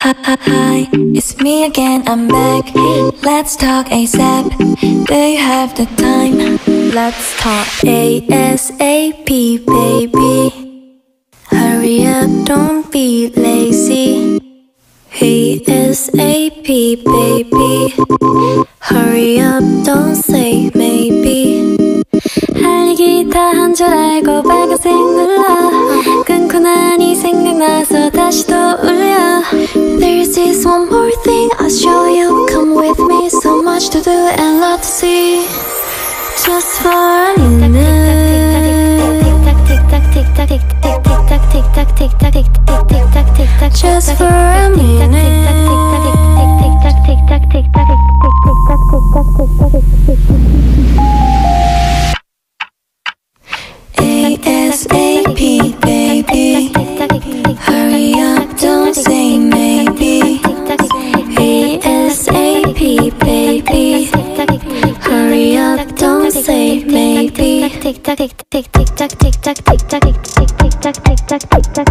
Hi, it's me again, I'm back. Let's talk ASAP. Do you have the time? Let's talk ASAP, baby. Hurry up, don't be lazy. ASAP, baby. Hurry up, don't say maybe. 할 얘기 다 한 줄 알고 빨간색 눌러. 끊고 나니 생각나서 다시 또 울려. There's this one more thing I'll show you. Come with me, so much to do and lot to see. Just for a minute. Just for a minute. ASAP, baby. Hurry up, don't say maybe. ASAP, baby. Hurry up, don't say maybe. Tick tock, tick tock, tick tock, tick tock, tick tock, tick tock, tick tock, tick tock,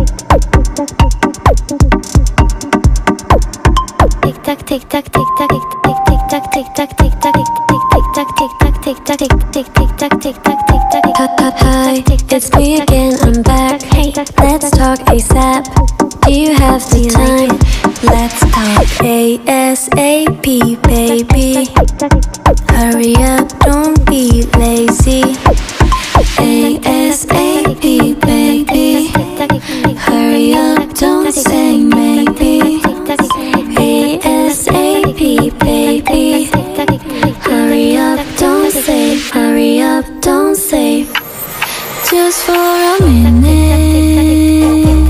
tick tock, tick tock, tick tock, tick tock, tick tock, tick tock, tick tock, tick tock, tick tock. Hi, it's me again, I'm back. Hey, let's talk ASAP. Do you have the time? Let's talk ASAP, baby. Hurry up, don't be lazy. ASAP, baby. Hurry up, don't say maybe. ASAP, baby. Hurry up, don't say. Hurry up, don't say. Just for a minute.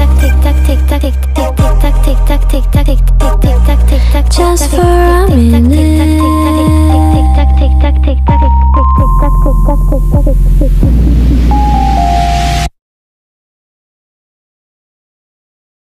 Just for a minute.